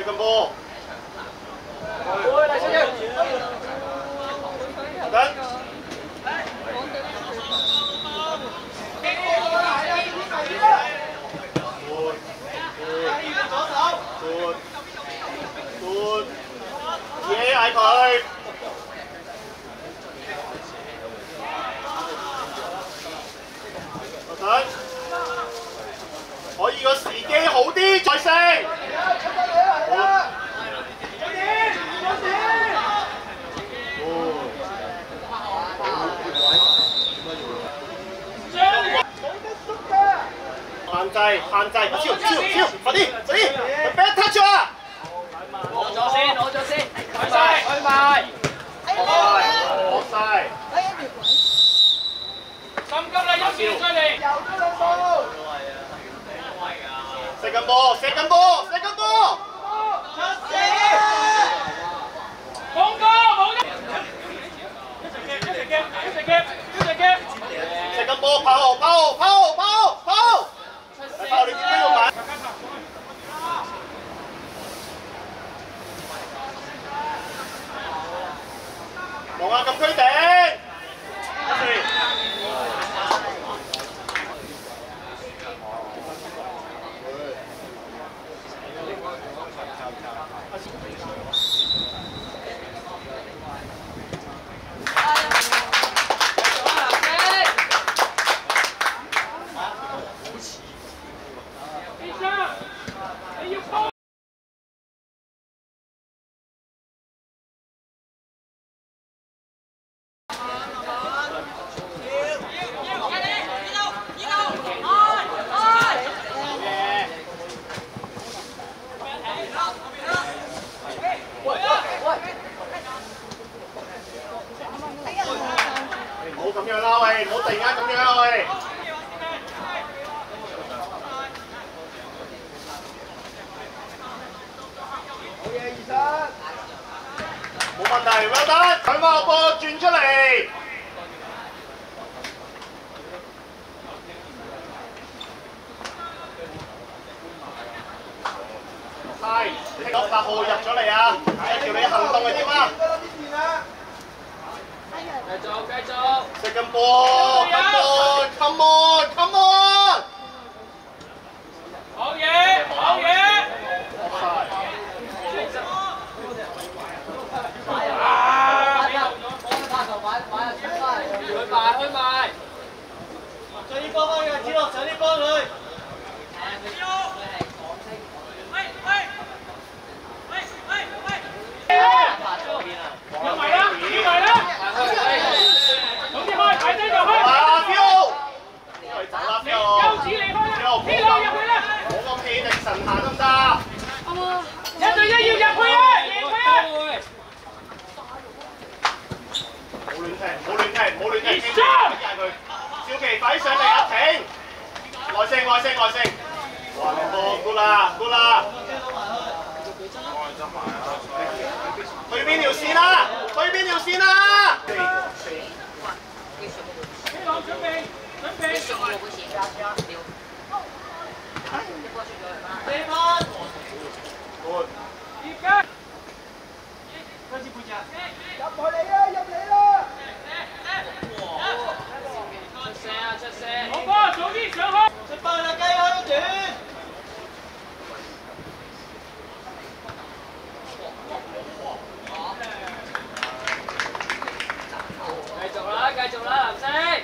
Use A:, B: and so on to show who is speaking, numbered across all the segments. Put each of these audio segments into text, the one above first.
A: second ball。
B: 喂，嚟小姐。
A: 等。嘢嗌佢。等。可以個時機好啲，再升。限制，超，快啲，俾一 touch 啊！
B: 攞咗先，開埋，
A: 落晒，
B: 心急啦，有事再嚟，又咗兩步，
A: 射緊波，
B: 出線，放歌冇得，一隻夾，
A: 射緊波，跑！跑你自己要買。望下禁區頂，咁樣啦喂，唔好突然間咁樣喂。好嘢，20。冇問題 ，well done。佢把個波轉出嚟。係，聽到8號入咗嚟啊！睇條你行動係點啊？繼續。Second ball， come on！
B: 好嘢！開埋！上啲波開嘅，子樂上啲波佢。跳埋啦！總之開，大聲就開。
A: 走啦，休止離開啦！呢兩入去啦！冇咁氣力神行得唔得？1對1要入去啊！贏佢啊！冇亂踢！嗌佢，小琪快上嚟啊！停！外聲！哇！你波 good 啦！去邊條線啊？
B: 準備。出聲！好波，早啲上去！出翻啦，雞開短！繼續啦，藍色！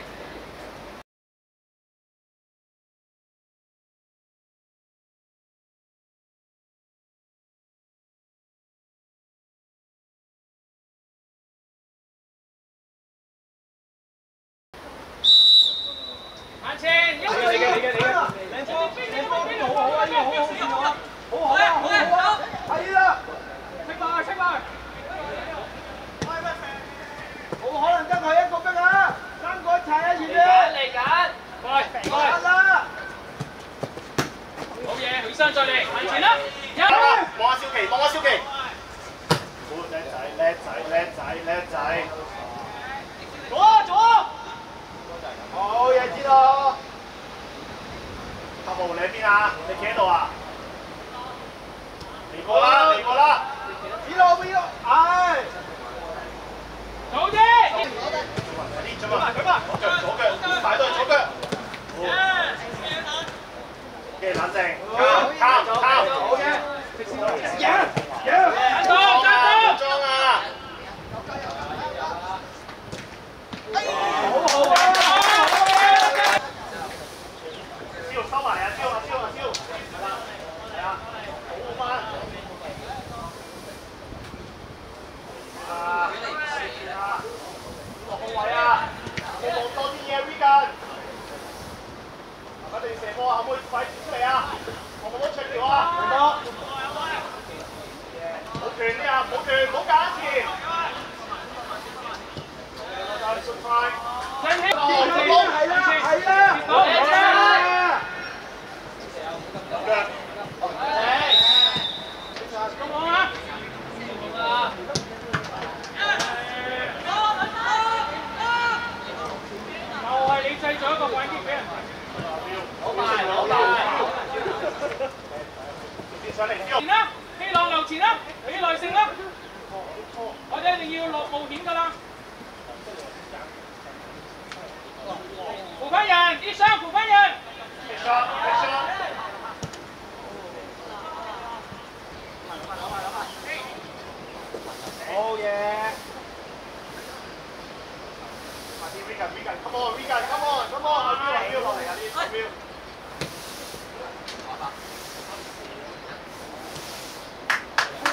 B: 眼前，你嘅，靚波，好啊，呢個好線路啊，好啊，係啦，出埋，冇可能得佢一個逼啊，3個一齊啊，前面，嚟緊，快啦，好嘢，許生再嚟，眼前啦，
A: 望下少奇，叻仔，
B: 左。
A: 好嘢，知道。8號你喺邊啊？你企喺度啊？ 嚟過啦，嚟過啦。
B: 邊路，唉。
A: 好啫。呢啫嘛，左腳，擺到左腳。嘅冷靜，靠，好嘅。裝啊！好啊！招收埋啊！招！係啊，好翻。落個位啊！你望多啲嘢 ，Vegan。我哋射波啊，可唔可以快啲出嚟啊？我冇得出條啊！唔得。冇斷啲啊！冇斷，唔好隔一次。順快。係啦。咁好啊！就係你製造一個反擊俾人。好大。上嚟前啦，希朗留前啦，俾耐性啦。我哋一定要落冒險㗎啦。扶翻人，啲傷扶翻人。好嘢。快啲 Vegan，come on，阿標落嚟啊！呢個標。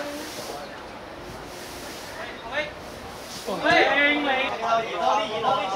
A: 多啲